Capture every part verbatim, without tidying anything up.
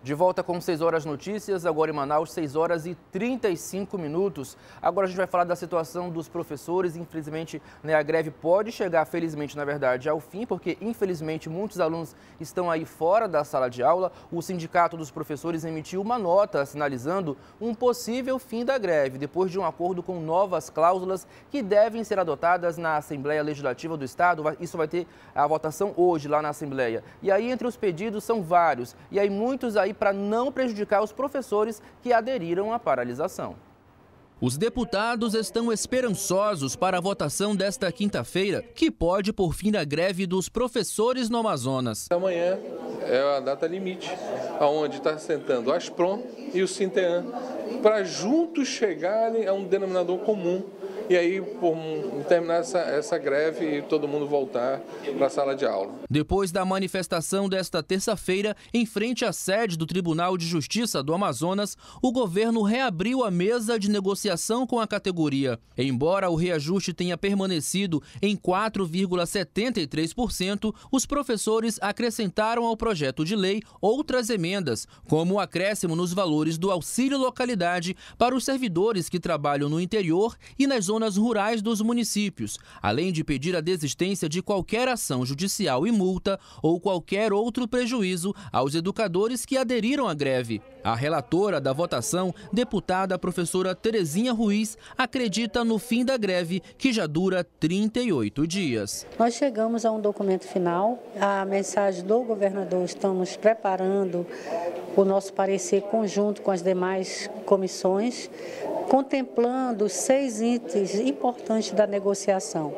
De volta com seis horas notícias, agora em Manaus, seis horas e trinta e cinco minutos. Agora a gente vai falar da situação dos professores. Infelizmente, né, a greve pode chegar, felizmente, na verdade, ao fim, porque, infelizmente, muitos alunos estão aí fora da sala de aula. O Sindicato dos Professores emitiu uma nota sinalizando um possível fim da greve, depois de um acordo com novas cláusulas que devem ser adotadas na Assembleia Legislativa do Estado. Isso vai ter a votação hoje lá na Assembleia. E aí, entre os pedidos, são vários. E aí, muitos aí para não prejudicar os professores que aderiram à paralisação. Os deputados estão esperançosos para a votação desta quinta-feira, que pode pôr fim à greve dos professores no Amazonas. Amanhã é a data limite, onde está sentando a Asprom e o Sinteam, para juntos chegarem a um denominador comum. E aí, por terminar essa, essa greve e todo mundo voltar para a sala de aula. Depois da manifestação desta terça-feira, em frente à sede do Tribunal de Justiça do Amazonas, o governo reabriu a mesa de negociação com a categoria. Embora o reajuste tenha permanecido em quatro vírgula setenta e três por cento, os professores acrescentaram ao projeto de lei outras emendas, como o acréscimo nos valores do auxílio localidade para os servidores que trabalham no interior e nas zonas zonas rurais dos municípios, além de pedir a desistência de qualquer ação judicial e multa ou qualquer outro prejuízo aos educadores que aderiram à greve. A relatora da votação, deputada professora Terezinha Ruiz, acredita no fim da greve, que já dura trinta e oito dias. Nós chegamos a um documento final, a mensagem do governador, estamos preparando o nosso parecer conjunto com as demais comissões, contemplando seis itens importantes da negociação.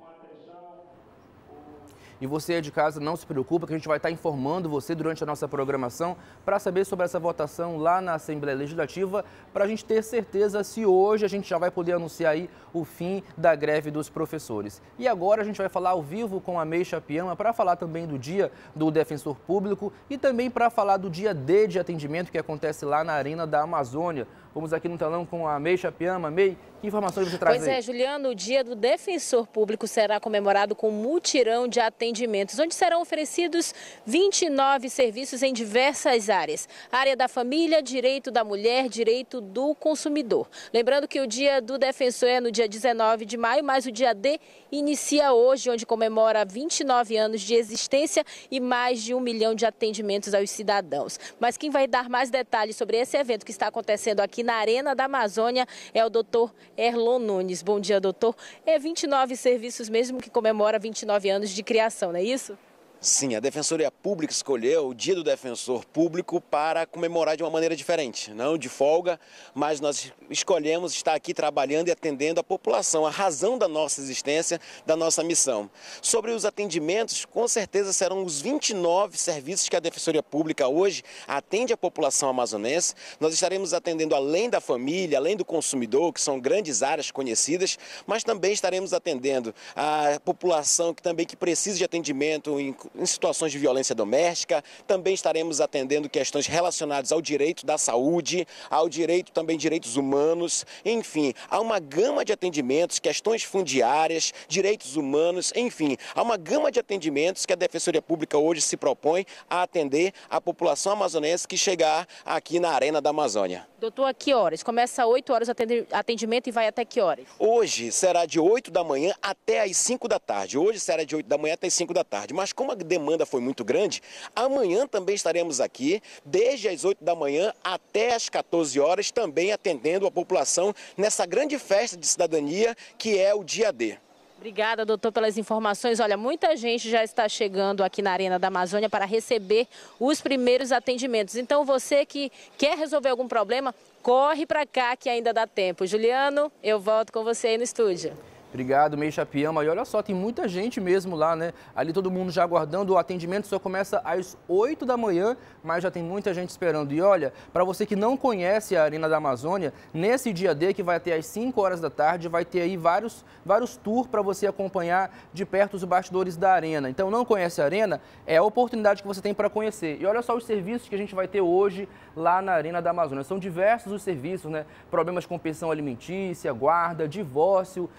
E você de casa, não se preocupa, que a gente vai estar informando você durante a nossa programação para saber sobre essa votação lá na Assembleia Legislativa, para a gente ter certeza se hoje a gente já vai poder anunciar aí o fim da greve dos professores. E agora a gente vai falar ao vivo com a Meixa Piama para falar também do Dia do Defensor Público e também para falar do Dia D de atendimento que acontece lá na Arena da Amazônia. Vamos aqui no telão com a Meixa Piama. Mei, que informações você traz aí? Pois é, Juliano, o Dia do Defensor Público será comemorado com um mutirão de atendimentos, onde serão oferecidos vinte e nove serviços em diversas áreas. Área da família, direito da mulher, direito do consumidor. Lembrando que o Dia do Defensor é no dia dezenove de maio, mas o Dia D inicia hoje, onde comemora vinte e nove anos de existência e mais de um milhão de atendimentos aos cidadãos. Mas quem vai dar mais detalhes sobre esse evento que está acontecendo aqui na Arena da Amazônia é o doutor Erlon Nunes. Bom dia, doutor. É vinte e nove serviços mesmo que comemora vinte e nove anos de criação, não é isso? Sim, a Defensoria Pública escolheu o Dia do Defensor Público para comemorar de uma maneira diferente, não de folga, mas nós escolhemos estar aqui trabalhando e atendendo a população, a razão da nossa existência, da nossa missão. Sobre os atendimentos, com certeza serão os vinte e nove serviços que a Defensoria Pública hoje atende à população amazonense. Nós estaremos atendendo além da família, além do consumidor, que são grandes áreas conhecidas, mas também estaremos atendendo a população que também que precisa de atendimento em em situações de violência doméstica, também estaremos atendendo questões relacionadas ao direito da saúde, ao direito também direitos humanos, enfim, há uma gama de atendimentos, questões fundiárias, direitos humanos, enfim, há uma gama de atendimentos que a Defensoria Pública hoje se propõe a atender a população amazonense que chegar aqui na Arena da Amazônia. Doutor, a que horas? Começa às oito horas o atendimento e vai até que horas? Hoje será de oito da manhã até às cinco da tarde. Hoje será de oito da manhã até às cinco da tarde. Mas como a demanda foi muito grande, amanhã também estaremos aqui, desde as oito da manhã até às quatorze horas, também atendendo a população nessa grande festa de cidadania que é o Dia D. Obrigada, doutor, pelas informações. Olha, muita gente já está chegando aqui na Arena da Amazônia para receber os primeiros atendimentos. Então, você que quer resolver algum problema, corre para cá que ainda dá tempo. Juliano, eu volto com você aí no estúdio. Obrigado, Meixa Piama. E olha só, tem muita gente mesmo lá, né? Ali todo mundo já aguardando. O atendimento só começa às oito da manhã, mas já tem muita gente esperando. E olha, para você que não conhece a Arena da Amazônia, nesse dia D, que vai até às cinco horas da tarde, vai ter aí vários, vários tours para você acompanhar de perto os bastidores da Arena. Então, não conhece a Arena? É a oportunidade que você tem para conhecer. E olha só os serviços que a gente vai ter hoje lá na Arena da Amazônia. São diversos os serviços, né? Problemas com pensão alimentícia, guarda, divórcio, reconhecimento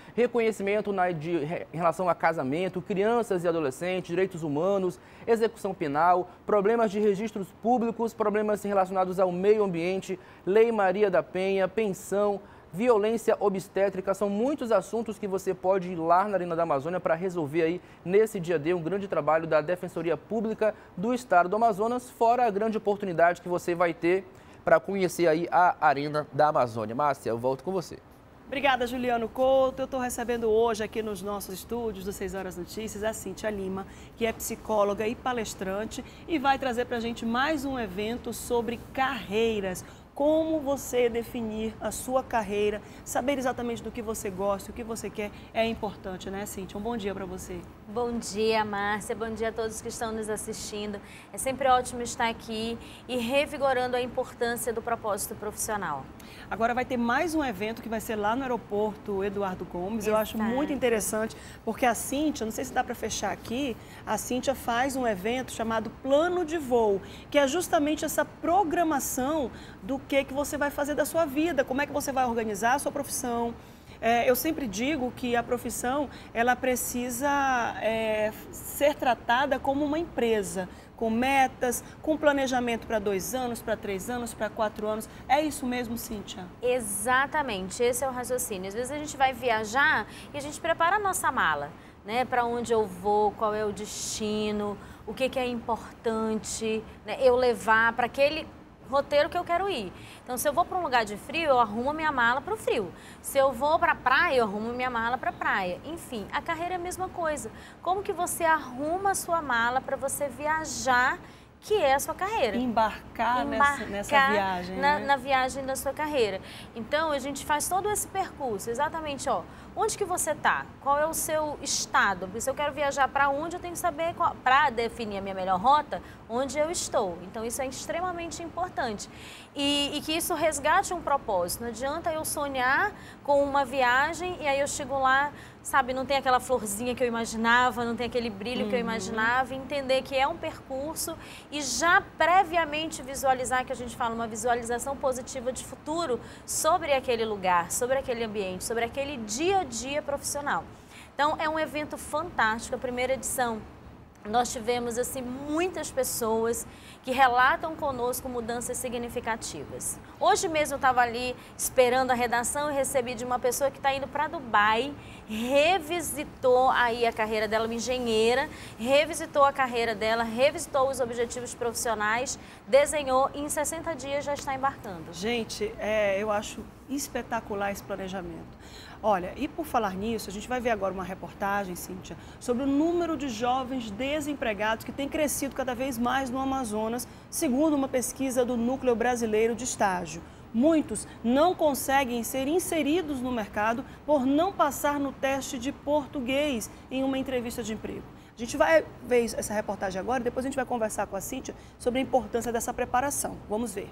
conhecimento na, de, em relação a casamento, crianças e adolescentes, direitos humanos, execução penal, problemas de registros públicos, problemas relacionados ao meio ambiente, Lei Maria da Penha, pensão, violência obstétrica. São muitos assuntos que você pode ir lá na Arena da Amazônia para resolver aí nesse dia D, um grande trabalho da Defensoria Pública do Estado do Amazonas, fora a grande oportunidade que você vai ter para conhecer aí a Arena da Amazônia. Márcia, eu volto com você. Obrigada, Juliano Couto. Eu estou recebendo hoje aqui nos nossos estúdios do seis horas Notícias a Cíntia Lima, que é psicóloga e palestrante e vai trazer para a gente mais um evento sobre carreiras. Como você definir a sua carreira, saber exatamente do que você gosta, o que você quer, é importante, né, Cíntia? Um bom dia para você. Bom dia, Márcia. Bom dia a todos que estão nos assistindo. É sempre ótimo estar aqui e revigorando a importância do propósito profissional. Agora vai ter mais um evento que vai ser lá no aeroporto Eduardo Gomes. Exato. Eu acho muito interessante, porque a Cíntia, não sei se dá para fechar aqui, a Cíntia faz um evento chamado Plano de Voo, que é justamente essa programação do que, que você vai fazer da sua vida, como é que você vai organizar a sua profissão. É, eu sempre digo que a profissão, ela precisa é, ser tratada como uma empresa, com metas, com planejamento para dois anos, para três anos, para quatro anos. É isso mesmo, Cíntia? Exatamente, esse é o raciocínio. Às vezes a gente vai viajar e a gente prepara a nossa mala, né? Para onde eu vou, qual é o destino, o que, que é importante, né, eu levar para aquele roteiro que eu quero ir. Então, se eu vou para um lugar de frio, eu arrumo minha mala para o frio. Se eu vou para a praia, eu arrumo minha mala para a praia. Enfim, a carreira é a mesma coisa. Como que você arruma a sua mala para você viajar, que é a sua carreira? Embarcar, Embarcar nessa, nessa viagem. Na, né? na viagem da sua carreira. Então, a gente faz todo esse percurso, exatamente, ó, onde que você está? Qual é o seu estado? Se eu quero viajar para onde, eu tenho que saber, para definir a minha melhor rota, onde eu estou. Então, isso é extremamente importante. E, e que isso resgate um propósito. Não adianta eu sonhar com uma viagem e aí eu chego lá, sabe, não tem aquela florzinha que eu imaginava, não tem aquele brilho uhum. que eu imaginava, entender que é um percurso e já previamente visualizar, que a gente fala, uma visualização positiva de futuro sobre aquele lugar, sobre aquele ambiente, sobre aquele dia a dia profissional. Então, é um evento fantástico, a primeira edição. Nós tivemos, assim, muitas pessoas que relatam conosco mudanças significativas. Hoje mesmo eu estava ali esperando a redação e recebi de uma pessoa que está indo para Dubai, revisitou aí a carreira dela, uma engenheira, revisitou a carreira dela, revisitou os objetivos profissionais, desenhou e em sessenta dias já está embarcando. Gente, é, eu acho espetacular esse planejamento. Olha, e por falar nisso, a gente vai ver agora uma reportagem, Cíntia, sobre o número de jovens desempregados que tem crescido cada vez mais no Amazonas, segundo uma pesquisa do Núcleo Brasileiro de Estágio. Muitos não conseguem ser inseridos no mercado por não passar no teste de português em uma entrevista de emprego. A gente vai ver essa reportagem agora e depois a gente vai conversar com a Cíntia sobre a importância dessa preparação. Vamos ver.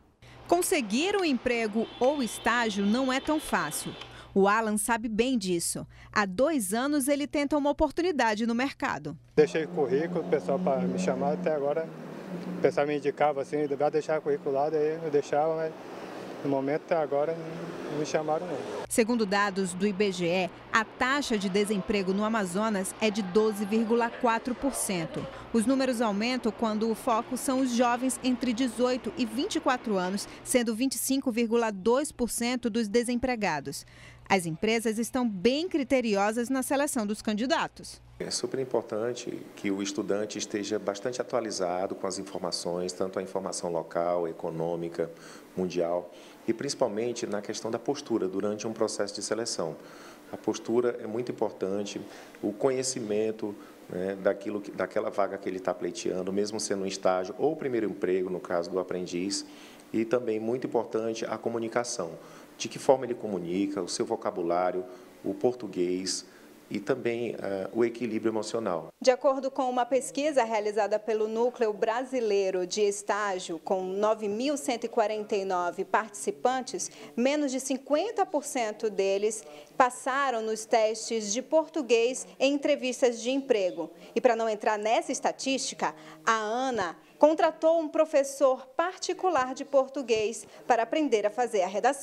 Conseguir um emprego ou estágio não é tão fácil. O Alan sabe bem disso. Há dois anos ele tenta uma oportunidade no mercado. Deixei currículo, o pessoal para me chamar, até agora o pessoal me indicava assim, vai deixar currículo lá, daí eu deixava, mas no momento até agora não me chamaram não. Segundo dados do I B G E, a taxa de desemprego no Amazonas é de doze vírgula quatro por cento. Os números aumentam quando o foco são os jovens entre dezoito e vinte e quatro anos, sendo vinte e cinco vírgula dois por cento dos desempregados. As empresas estão bem criteriosas na seleção dos candidatos. É super importante que o estudante esteja bastante atualizado com as informações, tanto a informação local, econômica, mundial, e principalmente na questão da postura durante um processo de seleção. A postura é muito importante, o conhecimento, né, daquilo que, daquela vaga que ele está pleiteando, mesmo sendo um estágio ou primeiro emprego, no caso do aprendiz, e também muito importante a comunicação. De que forma ele comunica, o seu vocabulário, o português e também uh, o equilíbrio emocional. De acordo com uma pesquisa realizada pelo Núcleo Brasileiro de Estágio, com nove mil cento e quarenta e nove participantes, menos de cinquenta por cento deles passaram nos testes de português em entrevistas de emprego. E para não entrar nessa estatística, a Ana contratou um professor particular de português para aprender a fazer a redação.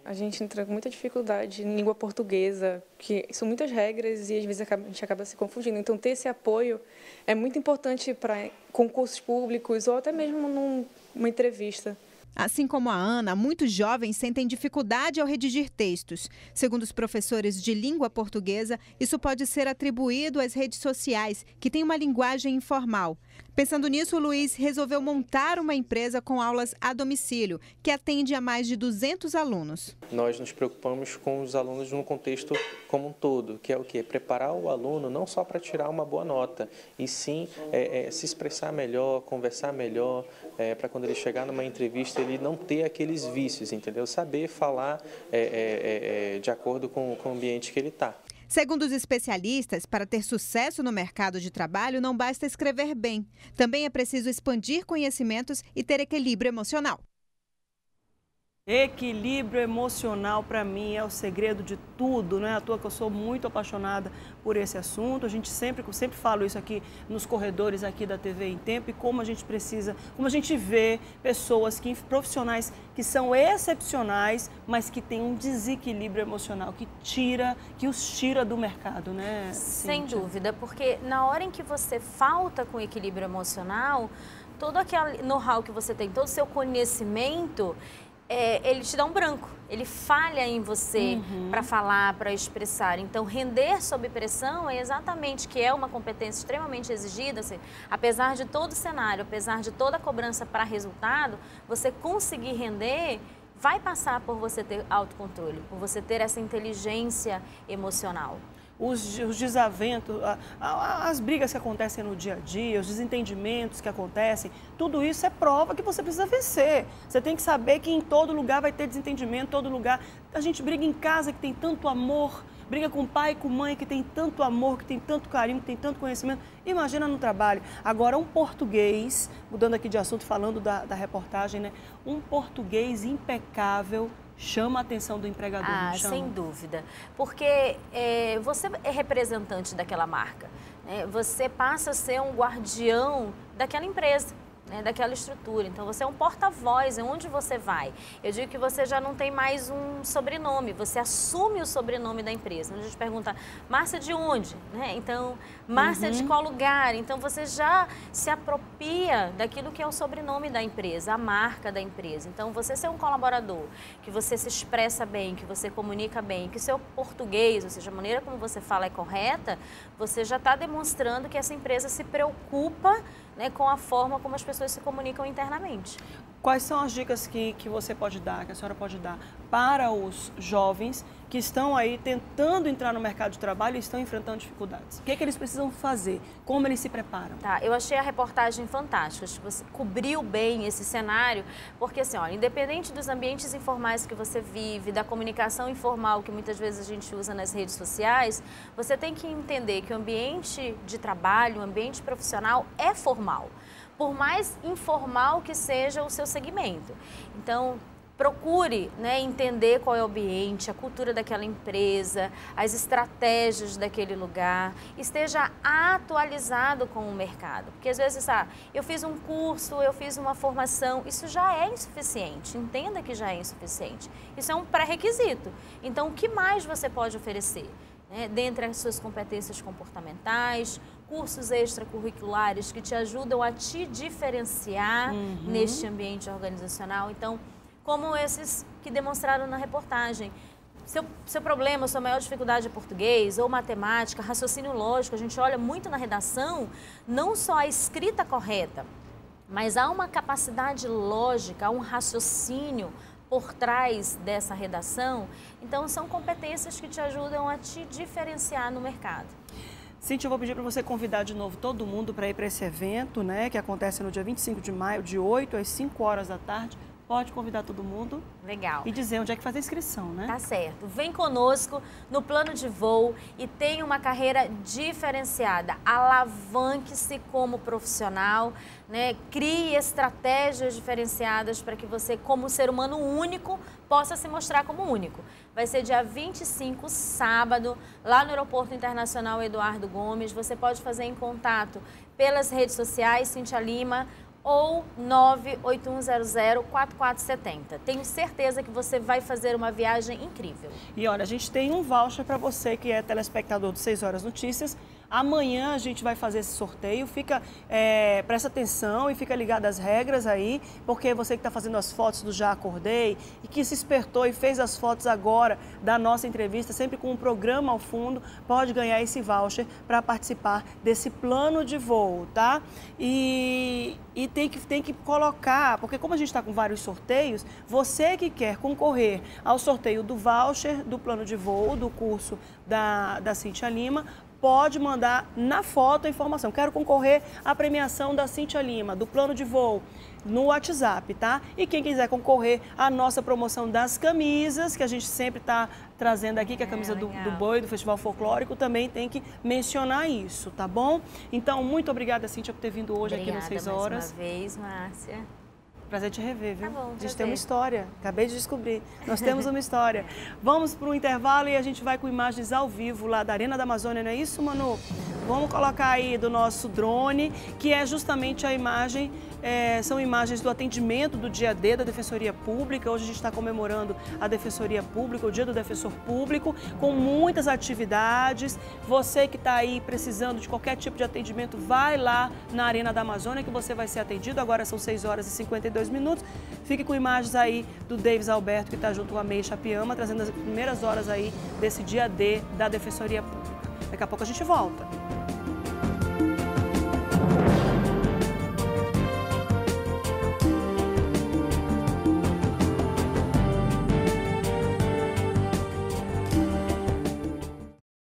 a gente entra com muita dificuldade em língua portuguesa, que são muitas regras e às vezes a gente acaba se confundindo. Então, ter esse apoio é muito importante para concursos públicos ou até mesmo num, numa entrevista. Assim como a Ana, muitos jovens sentem dificuldade ao redigir textos. Segundo os professores de língua portuguesa, isso pode ser atribuído às redes sociais, que têm uma linguagem informal. Pensando nisso, o Luiz resolveu montar uma empresa com aulas a domicílio, que atende a mais de duzentos alunos. Nós nos preocupamos com os alunos no contexto como um todo, que é o quê? Preparar o aluno não só para tirar uma boa nota, e sim é, é, se expressar melhor, conversar melhor, é, para quando ele chegar numa entrevista ele não ter aqueles vícios, entendeu? Saber falar é, é, é, de acordo com, com o ambiente que ele está. Segundo os especialistas, para ter sucesso no mercado de trabalho, não basta escrever bem. Também é preciso expandir conhecimentos e ter equilíbrio emocional. Equilíbrio emocional, para mim, é o segredo de tudo, não é à toa que eu sou muito apaixonada por esse assunto. A gente sempre, sempre falo isso aqui nos corredores aqui da T V em Tempo, e como a gente precisa, como a gente vê pessoas, que, profissionais que são excepcionais, mas que têm um desequilíbrio emocional, que tira, que os tira do mercado, né, Sem Cíntia? dúvida, porque na hora em que você falta com equilíbrio emocional, todo aquele know-how que você tem, todo o seu conhecimento, É, ele te dá um branco, ele falha em você uhum. para falar, para expressar. Então, render sob pressão é exatamente que é uma competência extremamente exigida. Assim, apesar de todo o cenário, apesar de toda a cobrança para resultado, você conseguir render vai passar por você ter autocontrole, por você ter essa inteligência emocional. Os, os desaventos, a, a, as brigas que acontecem no dia a dia, os desentendimentos que acontecem, tudo isso é prova que você precisa vencer. Você tem que saber que em todo lugar vai ter desentendimento, todo lugar. A gente briga em casa que tem tanto amor, briga com pai e com mãe que tem tanto amor, que tem tanto carinho, que tem tanto conhecimento. Imagina no trabalho. Agora, um português, mudando aqui de assunto, falando da, da reportagem, né? Um português impecável chama a atenção do empregador, ah, não chama? Sem dúvida, porque é, você é representante daquela marca, né? Você passa a ser um guardião daquela empresa, né? Daquela estrutura, então você é um porta-voz, é onde você vai. Eu digo que você já não tem mais um sobrenome, você assume o sobrenome da empresa. A gente pergunta, Márcia de onde? Né? Então, Márcia uhum. de qual lugar? Então você já se apropria daquilo que é o sobrenome da empresa, a marca da empresa. Então você ser um colaborador, que você se expressa bem, que você comunica bem, que seu português, ou seja, a maneira como você fala é correta, você já está demonstrando que essa empresa se preocupa, né, com a forma como as pessoas se comunicam internamente. Quais são as dicas que, que você pode dar, que a senhora pode dar para os jovens que estão aí tentando entrar no mercado de trabalho e estão enfrentando dificuldades? O que é que eles precisam fazer? Como eles se preparam? Tá, eu achei a reportagem fantástica, você cobriu bem esse cenário, porque assim, olha, independente dos ambientes informais que você vive, da comunicação informal que muitas vezes a gente usa nas redes sociais, você tem que entender que o ambiente de trabalho, o ambiente profissional é formal, por mais informal que seja o seu segmento. Então, procure, né, entender qual é o ambiente, a cultura daquela empresa, as estratégias daquele lugar, esteja atualizado com o mercado. Porque às vezes, ah, eu fiz um curso, eu fiz uma formação, isso já é insuficiente, entenda que já é insuficiente. Isso é um pré-requisito. Então, o que mais você pode oferecer? Né, dentre as suas competências comportamentais, cursos extracurriculares que te ajudam a te diferenciar uhum. neste ambiente organizacional. Então, como esses que demonstraram na reportagem. Seu, seu problema, sua maior dificuldade é português ou matemática, raciocínio lógico, a gente olha muito na redação, não só a escrita correta, mas há uma capacidade lógica, há um raciocínio por trás dessa redação. Então, são competências que te ajudam a te diferenciar no mercado. Cíntia, eu vou pedir para você convidar de novo todo mundo para ir para esse evento, né, que acontece no dia vinte e cinco de maio, de oito às cinco horas da tarde. Pode convidar todo mundo. Legal. E dizer onde é que faz a inscrição, né? Tá certo. Vem conosco no plano de voo e tenha uma carreira diferenciada. Alavanque-se como profissional, né? Crie estratégias diferenciadas para que você, como ser humano único, possa se mostrar como único. Vai ser dia vinte e cinco, sábado, lá no Aeroporto Internacional Eduardo Gomes. Você pode fazer em contato pelas redes sociais, Cíntia Lima, ou nove oito um zero zero quatro quatro sete zero. Tenho certeza que você vai fazer uma viagem incrível. E olha, a gente tem um voucher para você que é telespectador do seis horas Notícias. Amanhã a gente vai fazer esse sorteio, fica, é, presta atenção e fica ligado às regras aí, porque você que está fazendo as fotos do Já Acordei e que se espertou e fez as fotos agora da nossa entrevista, sempre com um programa ao fundo, pode ganhar esse voucher para participar desse plano de voo, tá? E, e tem, que, tem que colocar, porque como a gente está com vários sorteios, você que quer concorrer ao sorteio do voucher, do plano de voo, do curso da, da Cíntia Lima, pode mandar na foto a informação. Quero concorrer à premiação da Cíntia Lima, do plano de voo, no WhatsApp, tá? E quem quiser concorrer à nossa promoção das camisas, que a gente sempre está trazendo aqui, que é a camisa é, do, do Boi, do Festival Folclórico, também tem que mencionar isso, tá bom? Então, muito obrigada, Cíntia, por ter vindo hoje obrigada, aqui no seis horas. Mais uma vez, Márcia. Prazer te rever, viu? Tá bom, a gente tem uma história, acabei de descobrir. Nós temos uma história. Vamos para um intervalo e a gente vai com imagens ao vivo lá da Arena da Amazônia, não é isso, Manu? Vamos colocar aí do nosso drone, que é justamente a imagem, é, são imagens do atendimento do dia D da Defensoria Pública. Hoje a gente está comemorando a Defensoria Pública, o Dia do Defensor Público, com muitas atividades. Você que está aí precisando de qualquer tipo de atendimento, vai lá na Arena da Amazônia que você vai ser atendido. Agora são seis horas e cinquenta e dois minutos. Fique com imagens aí do Davis Alberto, que está junto com a Mei Chapiama, trazendo as primeiras horas aí desse dia D da Defensoria Pública. Daqui a pouco a gente volta.